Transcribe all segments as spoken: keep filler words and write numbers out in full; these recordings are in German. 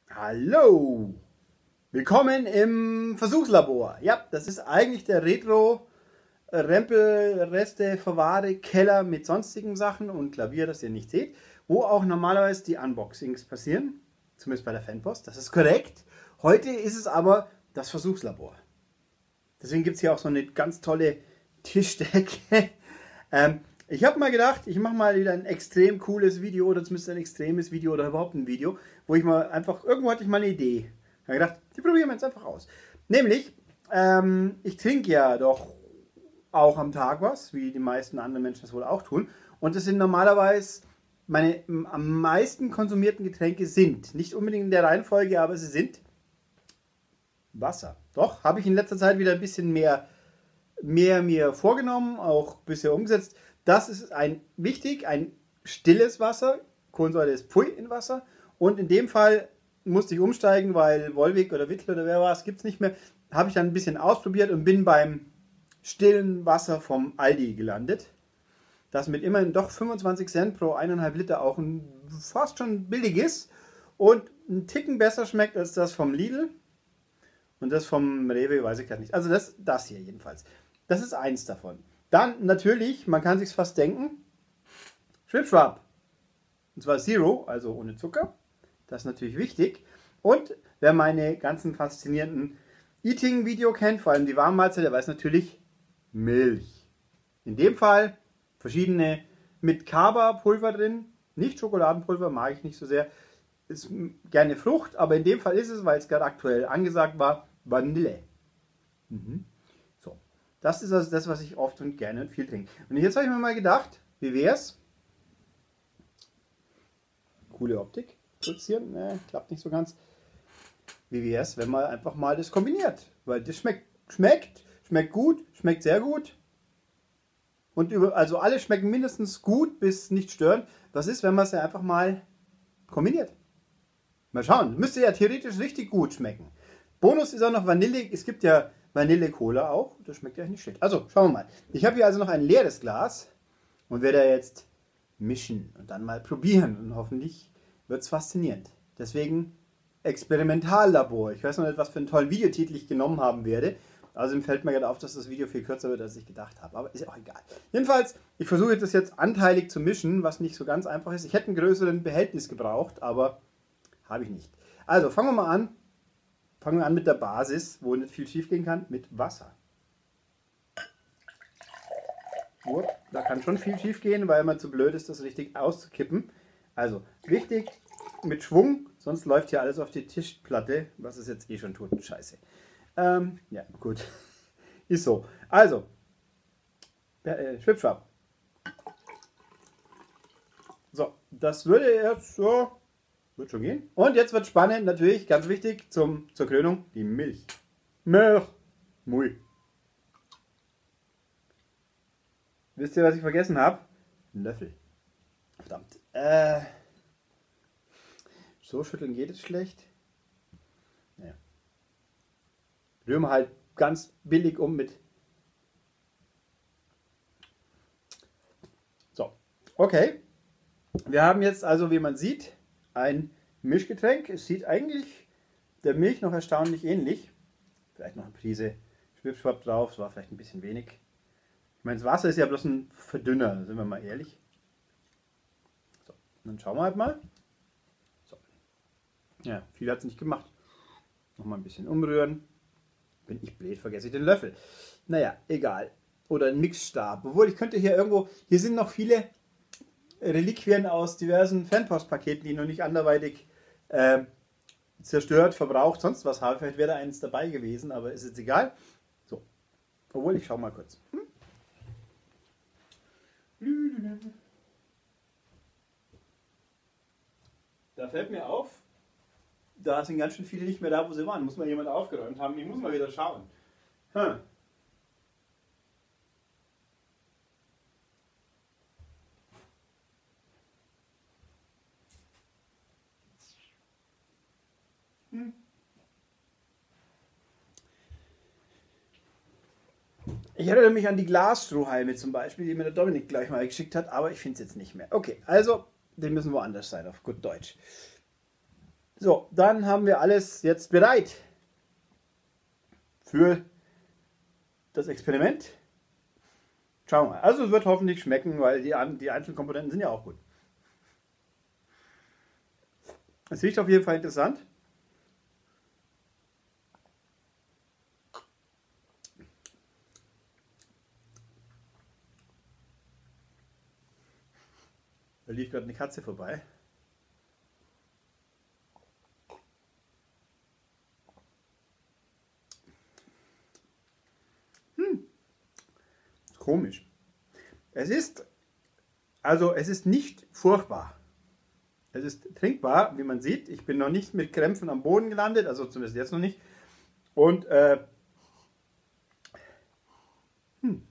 Hallo! Willkommen im Versuchslabor. Ja, das ist eigentlich der Retro Rempel Reste Verwahre Keller mit sonstigen Sachen und Klavier, das ihr nicht seht, wo auch normalerweise die Unboxings passieren, zumindest bei der Fanpost. Das ist korrekt. Heute ist es aber das Versuchslabor. Deswegen gibt es hier auch so eine ganz tolle Tischdecke. ähm, ich habe mal gedacht, ich mache mal wieder ein extrem cooles Video oder zumindest ein extremes Video oder überhaupt ein Video, wo ich mal einfach, irgendwo hatte ich mal eine Idee. Ich habe gedacht, die probieren wir jetzt einfach aus. Nämlich, ähm, ich trinke ja doch auch am Tag was, wie die meisten anderen Menschen das wohl auch tun. Und das sind normalerweise meine am meisten konsumierten Getränke sind. Nicht unbedingt in der Reihenfolge, aber sie sind Wasser. Doch, habe ich in letzter Zeit wieder ein bisschen mehr, mehr mir vorgenommen, auch bisher umgesetzt. Das ist ein wichtig, ein stilles Wasser. Kohlensäure ist Pfui in Wasser. Und in dem Fall musste ich umsteigen, weil Wolwig oder Wittl oder wer war es, gibt es nicht mehr. Habe ich dann ein bisschen ausprobiert und bin beim stillen Wasser vom Aldi gelandet. Das mit immerhin doch fünfundzwanzig Cent pro eineinhalb Liter auch ein, fast schon billig ist und einen Ticken besser schmeckt als das vom Lidl. Und das vom Rewe weiß ich gerade nicht. Also das, das hier jedenfalls. Das ist eins davon. Dann natürlich, man kann sich fast denken, Schwipschwap. Und zwar Zero, also ohne Zucker. Das ist natürlich wichtig. Und wer meine ganzen faszinierenden Eating-Video kennt, vor allem die Warmmahlzeit, der weiß natürlich Milch. In dem Fall verschiedene mit Kaba-Pulver drin. Nicht Schokoladenpulver, mag ich nicht so sehr. Ist gerne Frucht, aber in dem Fall ist es, weil es gerade aktuell angesagt war, Vanille. Mhm. So, das ist also das, was ich oft und gerne und viel trinke. Und jetzt habe ich mir mal gedacht, wie wäre es? Coole Optik. Kurz hier, ne, klappt nicht so ganz. Wie wäre es, wenn man einfach mal das kombiniert? Weil das schmeckt, schmeckt, schmeckt gut, schmeckt sehr gut. Und über, also alle schmecken mindestens gut bis nicht störend. Was ist, wenn man es ja einfach mal kombiniert? Mal schauen, müsste ja theoretisch richtig gut schmecken. Bonus ist auch noch Vanille. Es gibt ja Vanille-Cola auch. Das schmeckt ja nicht schlecht. Also, schauen wir mal. Ich habe hier also noch ein leeres Glas und werde jetzt mischen und dann mal probieren. Und hoffentlich wird es faszinierend. Deswegen Experimentallabor. Ich weiß noch nicht, was für einen tollen Videotitel ich genommen haben werde. Außerdem fällt mir gerade auf, dass das Video viel kürzer wird, als ich gedacht habe. Aber ist ja auch egal. Jedenfalls, ich versuche das jetzt anteilig zu mischen, was nicht so ganz einfach ist. Ich hätte einen größeren Behältnis gebraucht, aber habe ich nicht. Also, fangen wir mal an. Fangen wir an mit der Basis, wo nicht viel schief gehen kann, mit Wasser. Da kann schon viel schief gehen, weil man zu blöd ist, das richtig auszukippen. Also, wichtig, mit Schwung, sonst läuft hier alles auf die Tischplatte, was es jetzt eh schon tut. Scheiße. Ähm, ja, gut. Ist so. Also, äh, Schwipschwapp. So, das würde jetzt so, wird schon gehen. Und jetzt wird spannend, natürlich, ganz wichtig, zum, zur Krönung, die Milch. Milch. Mui. Wisst ihr, was ich vergessen habe? Ein Löffel. Verdammt. Äh, so schütteln geht es schlecht. Naja. Rühren wir halt ganz billig um mit. So, okay. Wir haben jetzt also, wie man sieht, ein Mischgetränk. Es sieht eigentlich der Milch noch erstaunlich ähnlich. Vielleicht noch eine Prise Schwipschwapp drauf, das war vielleicht ein bisschen wenig. Ich meine, das Wasser ist ja bloß ein Verdünner, sind wir mal ehrlich. So, dann schauen wir halt mal. So. Ja, viel hat es nicht gemacht. Nochmal ein bisschen umrühren. Bin ich blöd, vergesse ich den Löffel. Naja, egal. Oder ein Mixstab. Obwohl, ich könnte hier irgendwo, hier sind noch viele Reliquien aus diversen Fanpostpaketen, die noch nicht anderweitig äh, zerstört, verbraucht, sonst was habe. Vielleicht wäre da eins dabei gewesen, aber ist jetzt egal. So. Obwohl, ich schaue mal kurz. Hm? Da fällt mir auf, da sind ganz schön viele nicht mehr da, wo sie waren. Muss mal jemand aufgeräumt haben. Ich muss mal wieder schauen. Hm. Hm. Ich erinnere mich an die Glasstrohhalme zum Beispiel, die mir der Dominik gleich mal geschickt hat, aber ich finde es jetzt nicht mehr. Okay, also, die müssen woanders sein, auf gut Deutsch. So, dann haben wir alles jetzt bereit für das Experiment. Schauen wir mal. Also es wird hoffentlich schmecken, weil die, die einzelnen Komponenten sind ja auch gut. Es riecht auf jeden Fall interessant. Da lief gerade eine Katze vorbei. Hm. Komisch. Es ist, also es ist nicht furchtbar. Es ist trinkbar, wie man sieht. Ich bin noch nicht mit Krämpfen am Boden gelandet, also zumindest jetzt noch nicht. Und äh, hm.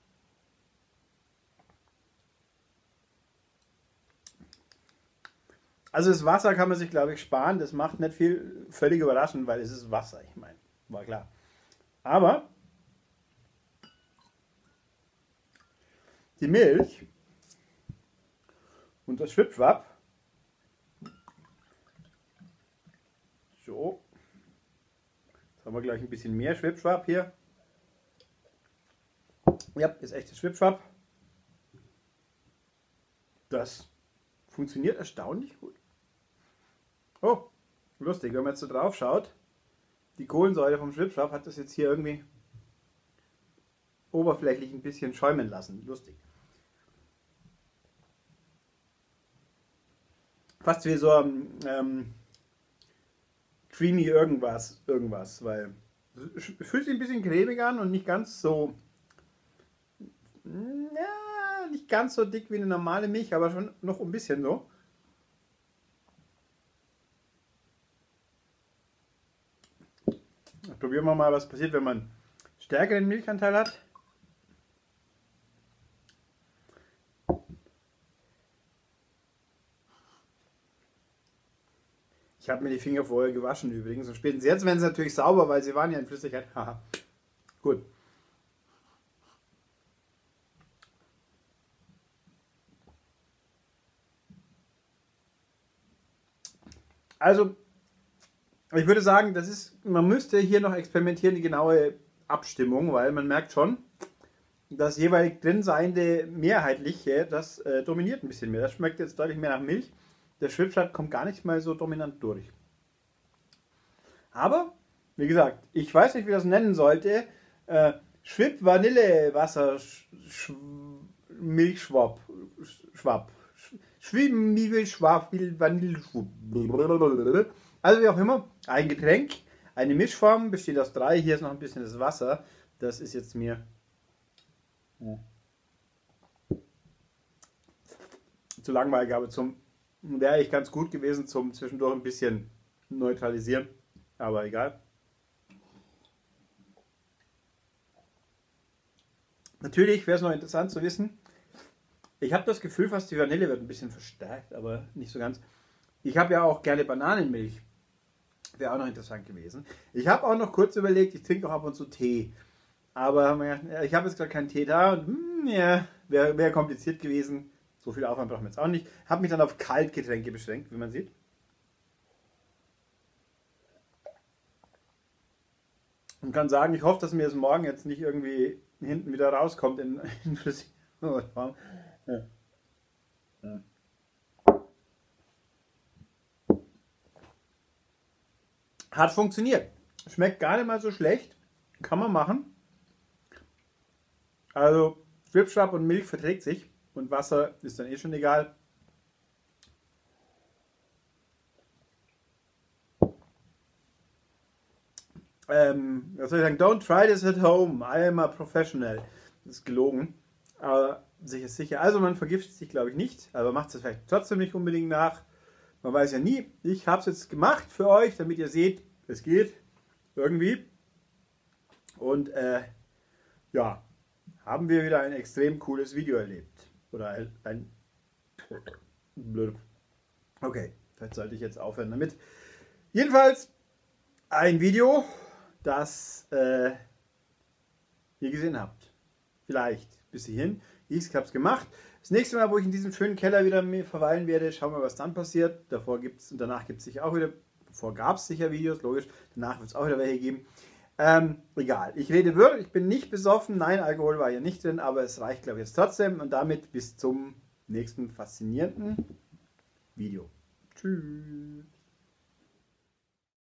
Also das Wasser kann man sich, glaube ich, sparen. Das macht nicht viel, völlig überraschend, weil es ist Wasser. Ich meine, war klar. Aber die Milch und das Schwipschwapp, so, jetzt haben wir gleich ein bisschen mehr Schwipschwapp hier. Ja, ist echtes Schwipschwapp. Das funktioniert erstaunlich gut. Oh, lustig, wenn man jetzt so drauf schaut, die Kohlensäure vom Schwipschwapp hat das jetzt hier irgendwie oberflächlich ein bisschen schäumen lassen. Lustig. Fast wie so ein ähm, creamy irgendwas, irgendwas, weil es fühlt sich ein bisschen cremig an und nicht ganz so, ja, nicht ganz so dick wie eine normale Milch, aber schon noch ein bisschen so. Probieren wir mal, was passiert, wenn man stärkeren Milchanteil hat. Ich habe mir die Finger vorher gewaschen übrigens. Und spätestens jetzt werden sie natürlich sauber, weil sie waren ja in Flüssigkeit. Haha. Gut. Also, ich würde sagen, das ist, man müsste hier noch experimentieren, die genaue Abstimmung, weil man merkt schon, das jeweilig drin seiende mehrheitliche, das äh, dominiert ein bisschen mehr. Das schmeckt jetzt deutlich mehr nach Milch. Der Schwipschwapp kommt gar nicht mal so dominant durch. Aber, wie gesagt, ich weiß nicht, wie das nennen sollte. Äh, Schwip Vanille Wasser Sch Sch Milchschwapp. Schwapp. Schwimmigel Schwapp Vanilleschwupp. Also wie auch immer, ein Getränk, eine Mischform, besteht aus drei. Hier ist noch ein bisschen das Wasser. Das ist jetzt mir zu langweilig, aber zum wäre eigentlich ganz gut gewesen zum zwischendurch ein bisschen neutralisieren. Aber egal. Natürlich wäre es noch interessant zu wissen. Ich habe das Gefühl, fast die Vanille wird ein bisschen verstärkt, aber nicht so ganz. Ich habe ja auch gerne Bananenmilch. Wäre auch noch interessant gewesen. Ich habe auch noch kurz überlegt, ich trinke auch ab und zu Tee. Aber ich habe jetzt gerade keinen Tee da und hm, ja, wäre wär kompliziert gewesen. So viel Aufwand brauchen wir jetzt auch nicht. Habe mich dann auf Kaltgetränke beschränkt, wie man sieht. Und kann sagen, ich hoffe, dass mir das morgen jetzt nicht irgendwie hinten wieder rauskommt in, in Flüssigform. Ja. Ja. Hat funktioniert. Schmeckt gar nicht mal so schlecht. Kann man machen. Also Schwipschwapp und Milch verträgt sich. Und Wasser ist dann eh schon egal. Ähm, was soll ich sagen? Don't try this at home. I am a professional. Das ist gelogen. Aber sicher sicher. Also man vergiftet sich, glaube ich, nicht. Aber macht es vielleicht trotzdem nicht unbedingt nach. Man weiß ja nie. Ich habe es jetzt gemacht für euch, damit ihr seht, es geht. Irgendwie. Und äh, ja, haben wir wieder ein extrem cooles Video erlebt. Oder ein, ein okay, vielleicht sollte ich jetzt aufhören damit. Jedenfalls ein Video, das äh, ihr gesehen habt. Vielleicht bis hierhin. Ich habe es gemacht. Das nächste Mal, wo ich in diesem schönen Keller wieder verweilen werde, schauen wir, was dann passiert. Davor gibt's und danach gibt es sicher auch wieder Davor gab es sicher Videos, logisch. Danach wird es auch wieder welche geben. Ähm, egal. Ich rede wirklich, ich bin nicht besoffen. Nein, Alkohol war hier nicht drin, aber es reicht, glaube ich, jetzt trotzdem. Und damit bis zum nächsten faszinierenden Video. Tschüss.